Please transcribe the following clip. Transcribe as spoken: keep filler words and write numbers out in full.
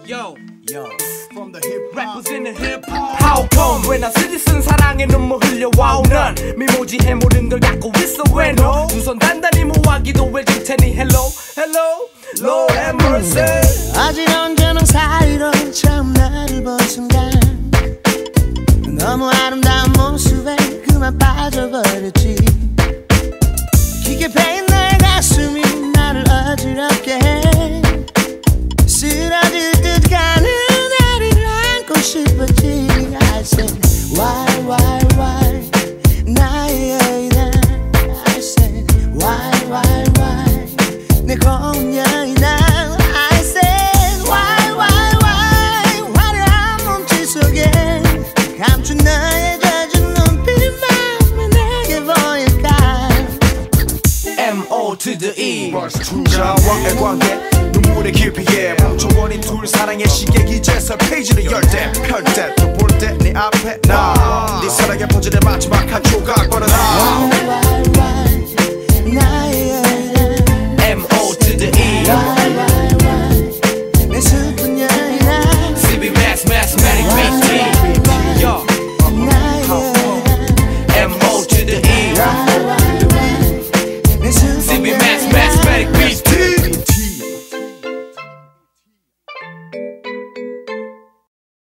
Yo, yo, from the hip hop, rappers in the hip hop. How come when I 쓰리 쓴 사랑에 눈물 흘려 wow 난 미모지해 모든 걸 갖고 있어 왜 너 두 손 단단히 모아기도 외질 테니 hello hello Lord have mercy. 어지러운 사이로 처음 나를 본 순간 너무 아름다운 모습에 그만 빠져버렸지. 깊게 패인 나의 가슴이 나를 어지럽게 해. 쓰러질 듯 가는 나를 안고 싶었지. I said why why why 나의 여인아. I said why why why 내 고운 여인아. I said why why why 화려한 몸짓 속에 감춘 너의 젖은 눈빛만 내게 보일까. M O to the E 자와의 관계 눈물의 깊이에 멈춰버린 둘 사랑의 시계 기재서 페이지를 열 때 펼 때 또 볼 때 네 앞에 나 네 사랑의 퍼즐의 마지막 한 조각 걸어놔.